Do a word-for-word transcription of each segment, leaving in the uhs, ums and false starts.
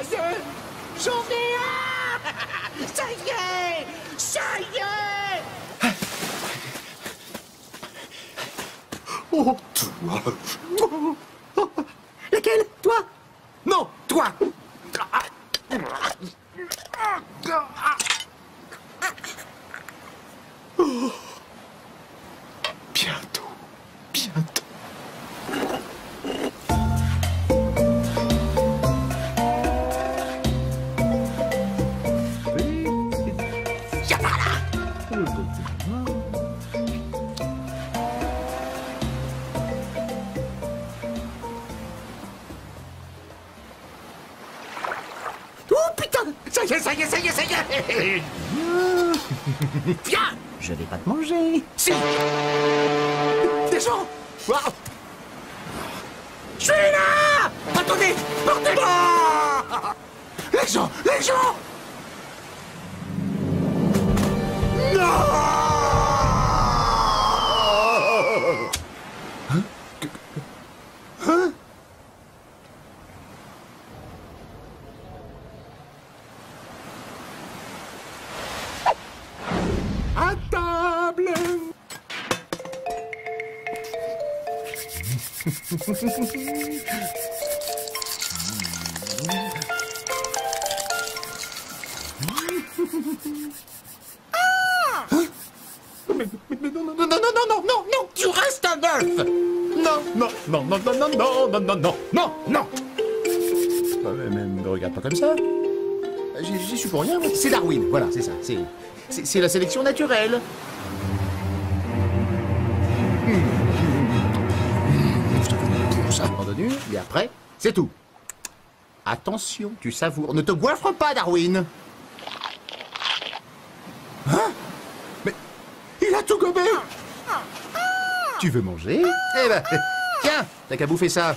y est, j'en ai un. Ça y est, ça y est. Oh, toi. Laquelle? Toi? Non, toi. Oh. Bientôt, bientôt. Viens par là. Oh putain! Ça y est, ça y est, ça y est, ça y est. Viens! Je vais pas te manger. Si! Des gens! Wow. Je suis là! Attendez! Portez-moi! Les gens! Les gens! Non! Hein? Hein? À table! Ah! Hein? Mais, mais, mais non, non, non, non, non, non, non, non, tu restes un œuf! Non, non, non, non, non, non, non, non, non, non, non, non! Mais, mais, me regarde pas comme ça. J'y j'y suis pour rien, moi. C'est Darwin, voilà, c'est ça. C'est, c'est, c'est la sélection naturelle. Je te connais pour ça, entendu. Et après, c'est tout. Attention, tu savoures. Ne te goiffre pas, Darwin. Hein? Mais il a tout gobé. Tu veux manger? Eh ben, tiens, t'as qu'à bouffer ça.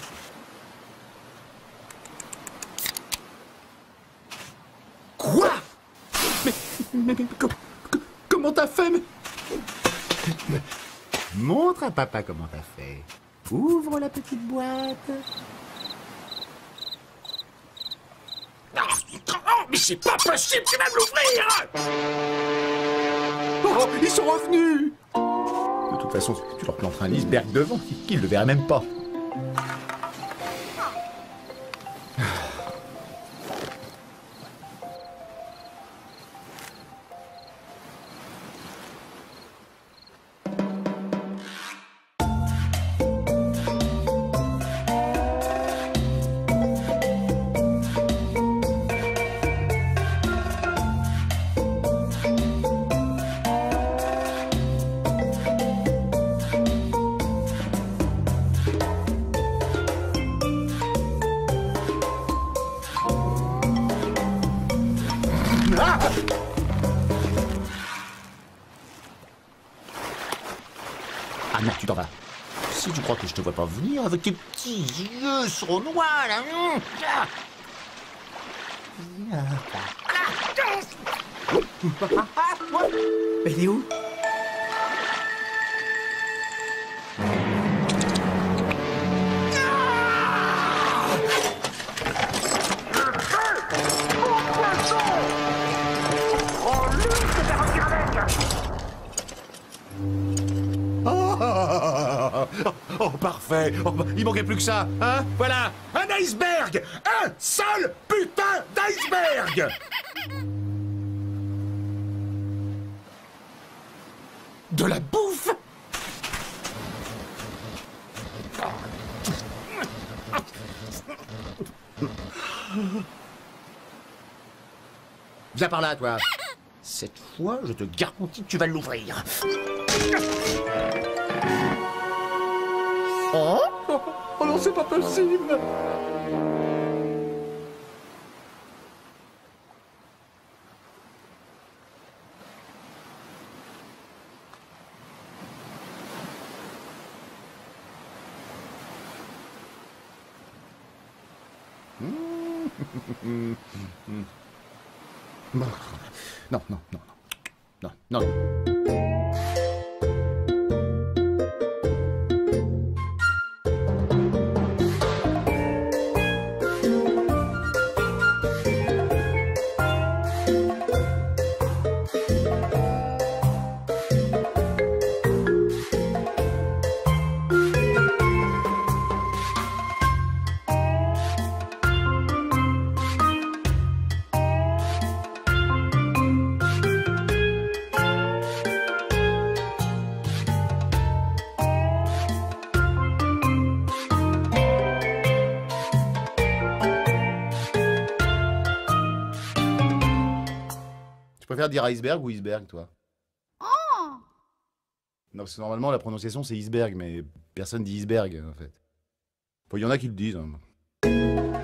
Quoi? Mais, mais, mais com, com, comment t'as fait? Mais... Montre à papa comment t'as fait. Ouvre la petite boîte. Oh, mais c'est pas possible, tu vas me l'ouvrir! Oh, ils sont revenus! De toute façon, tu leur planteras un iceberg devant, qu'ils ne le verraient même pas. Ah! Ah non, tu t'en vas. Si tu crois que je te vois pas venir avec tes petits yeux sournois, là. Ah. Mais il est où? Oh, parfait. Oh, il manquait plus que ça, hein? Voilà, un iceberg! Un seul putain d'iceberg! De la bouffe? Viens par là, toi. Cette fois, je te garantis que tu vas l'ouvrir. Oh? Oh, oh non, c'est pas possible! Non, non, non, non, non, non, non. préfères dire iceberg ou iceberg, toi? Oh. Non, parce que normalement, la prononciation, c'est iceberg, mais personne dit iceberg, en fait. Bon, il y en a qui le disent. Hein.